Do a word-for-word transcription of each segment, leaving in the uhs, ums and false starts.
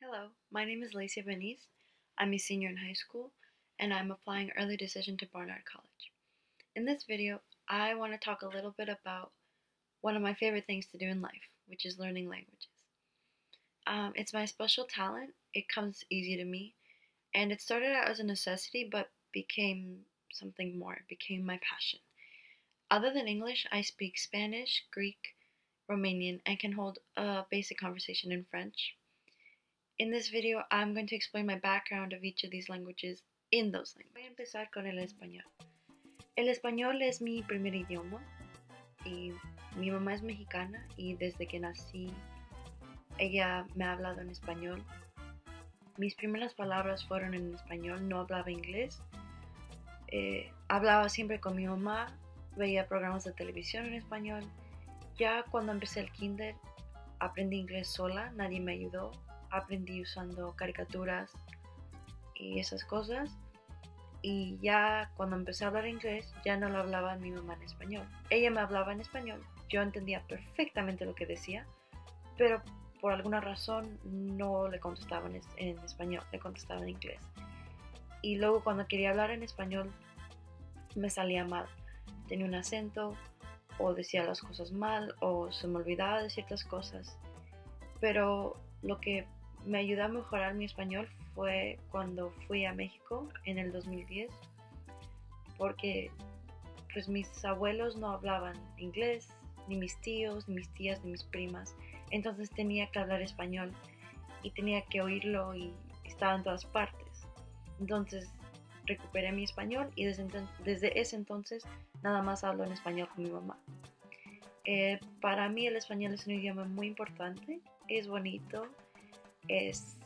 Hello, my name is Lacey Venice. I'm a senior in high school, and I'm applying early decision to Barnard College. In this video, I want to talk a little bit about one of my favorite things to do in life, which is learning languages. Um, it's my special talent. It comes easy to me, and it started out as a necessity, but became something more. It became my passion. Other than English, I speak Spanish, Greek, Romanian, and can hold a basic conversation in French. In this video, I'm going to explain my background of each of these languages in those languages. Voy a empezar con el español. El español es mi primer idioma y mi mamá es mexicana y desde que nací ella me ha hablado en español. Mis primeras palabras fueron en español, no hablaba inglés. Eh, hablaba siempre con mi mamá, veía programas de televisión en español. Ya cuando empecé el kinder aprendí inglés sola, nadie me ayudó. Aprendí usando caricaturas y esas cosas, y ya cuando empecé a hablar inglés ya no lo hablaba mi mamá en español. Ella me hablaba en español, yo entendía perfectamente lo que decía, pero por alguna razón no le contestaba en, en español, le contestaba en inglés. Y luego cuando quería hablar en español me salía mal, tenía un acento o decía las cosas mal o se me olvidaba de ciertas cosas. Pero lo que me ayudó a mejorar mi español fue cuando fui a México en el dos mil diez, porque pues mis abuelos no hablaban inglés, ni mis tíos, ni mis tías, ni mis primas, entonces tenía que hablar español y tenía que oírlo y estaba en todas partes. Entonces recuperé mi español y desde, desde ese entonces nada más hablo en español con mi mamá. Eh, para mí el español es un idioma muy importante, es bonito, es,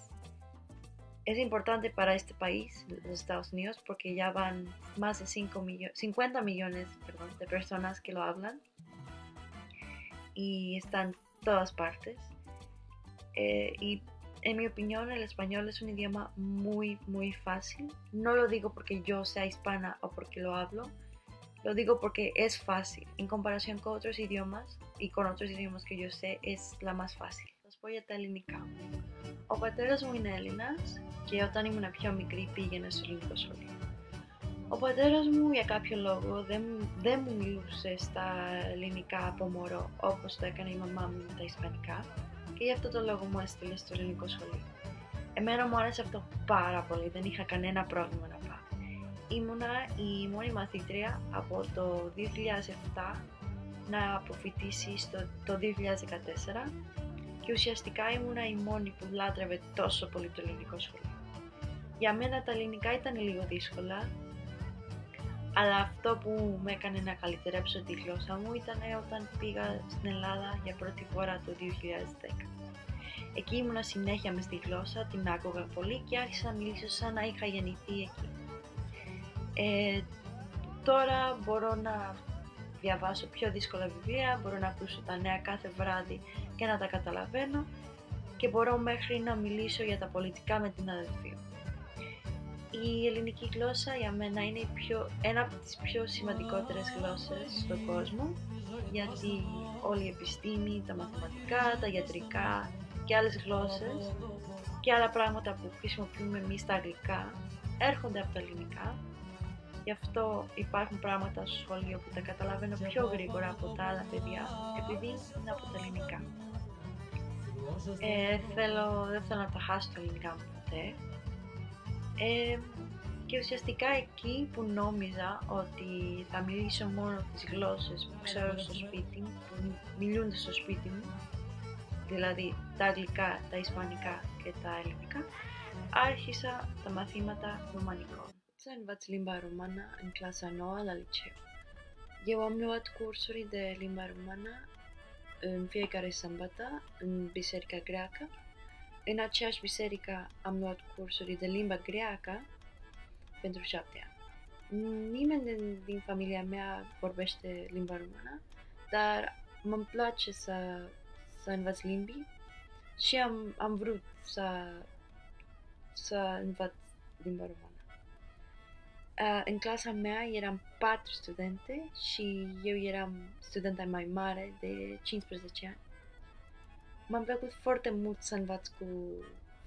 es importante para este país, los Estados Unidos, porque ya van más de cinco millones, cincuenta millones perdón, de personas que lo hablan y están en todas partes. Eh, y en mi opinión el español es un idioma muy muy fácil. No lo digo porque yo sea hispana o porque lo hablo, lo digo porque es fácil. En comparación con otros idiomas y con otros idiomas que yo sé, es la más fácil. Los voy a ελληνικά. Ο πατέρας μου είναι Έλληνας και όταν ήμουν πιο μικρή πήγαινε στο ελληνικό σχολείο. Ο πατέρας μου για κάποιο λόγο δεν, δεν μου μιλούσε στα ελληνικά από μωρό όπως το έκανε η μαμά μου με τα ισπανικά και γι' αυτό το λόγο μου έστειλε στο ελληνικό σχολείο. Εμένα μου άρεσε αυτό πάρα πολύ, δεν είχα κανένα πρόβλημα να πάω. Ήμουνα η μόνη μαθήτρια από το δύο χιλιάδες επτά να αποφοιτήσει στο, το δύο χιλιάδες δεκατέσσερα και ουσιαστικά ήμουνα η μόνη που λάτρευε τόσο πολύ το ελληνικό σχολείο. Για μένα τα ελληνικά ήταν λίγο δύσκολα, αλλά αυτό που με έκανε να καλυτερέψω τη γλώσσα μου ήταν όταν πήγα στην Ελλάδα για πρώτη φορά το δύο χιλιάδες δέκα. Εκεί ήμουνα συνέχεια μες στη γλώσσα, την άκουγα πολύ και άρχισα να μιλήσω σαν να είχα γεννηθεί εκεί. Ε, τώρα μπορώ να διαβάσω πιο δύσκολα βιβλία, μπορώ να ακούσω τα νέα κάθε βράδυ και να τα καταλαβαίνω και μπορώ μέχρι να μιλήσω για τα πολιτικά με την αδελφή μου. Η ελληνική γλώσσα για μένα είναι η πιο, ένα από τις πιο σημαντικότερες γλώσσες στον κόσμο, γιατί όλη η επιστήμη, τα μαθηματικά, τα ιατρικά και άλλες γλώσσες και άλλα πράγματα που χρησιμοποιούμε εμείς στα αγγλικά έρχονται από τα ελληνικά. Γι' αυτό υπάρχουν πράγματα στο σχολείο που τα καταλαβαίνω πιο γρήγορα από τα άλλα παιδιά, επειδή είναι από τα ελληνικά. Ε, θέλω, δεν θέλω να τα χάσω τα ελληνικά μου ποτέ. Ε, και ουσιαστικά εκεί που νόμιζα ότι θα μιλήσω μόνο τις γλώσσες που ξέρω στο σπίτι μου, που μιλούνται στο σπίτι μου, δηλαδή τα αγγλικά, τα ισπανικά και τα ελληνικά, άρχισα τα μαθήματα ρουμανικών. Să învăț limba română în clasa nouă la liceu. Eu am luat cursuri de limba română în fiecare sâmbătă în biserica greacă. În aceeași biserică am luat cursuri de limba greacă pentru șapte ani. Nimeni din, din familia mea vorbește limba română, dar mă place să, să învăț limbi și am, am vrut să, să învăț limba română. Uh, în clasa mea eram patru studente și eu eram studenta mai mare de cincisprezece ani. M-am plăcut foarte mult să învăț cu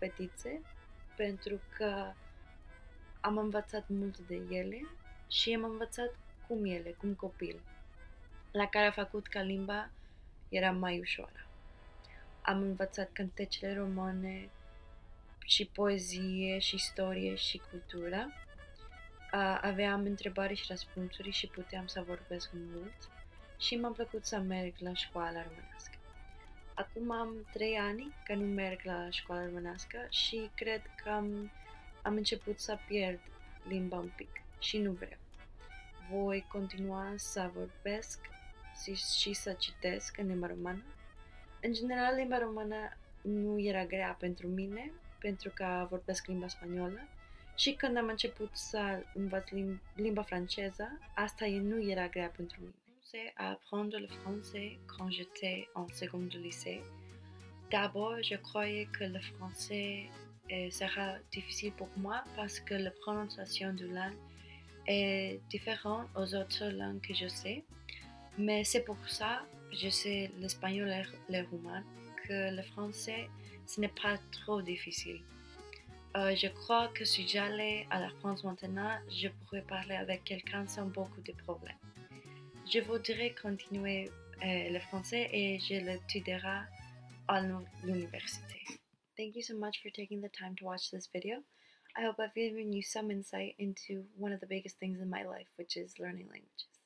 fetițe pentru că am învățat mult de ele și am învățat cum ele, cum copil, la care a făcut ca limba era mai ușoară. Am învățat cântecele române și poezie și istorie și cultură. Aveam întrebări și răspunsuri și puteam să vorbesc mult și m-a plăcut să merg la școala românească. Acum am trei ani că nu merg la școala românească și cred că am, am început să pierd limba un pic și nu vreau. Voi continua să vorbesc și, și să citesc în limba română. În general, limba română nu era grea pentru mine, pentru că vorbesc limba spaniolă. Și când am început să învăț limba franceză, asta nu era grea pentru mine. J'ai à apprendre le français quand j'étais en seconde lycée. D'abord, je croyais que le français sera difficile pour moi parce que la prononciation de langue est différente aux autres langues que je sais. Mais c'est pour ça que je sais l'espagnol et le roumain, que le français, ce n'est pas trop difficile. Euh, je crois que si j'allais à la France maintenant, je pourrais parler avec quelqu'un sans beaucoup de problèmes. Je voudrais continuer euh, le français et je l'étudierai à l'université. Thank you so much for taking the time to watch this video. I hope I've given you some insight into one of the biggest things in my life, which is learning languages.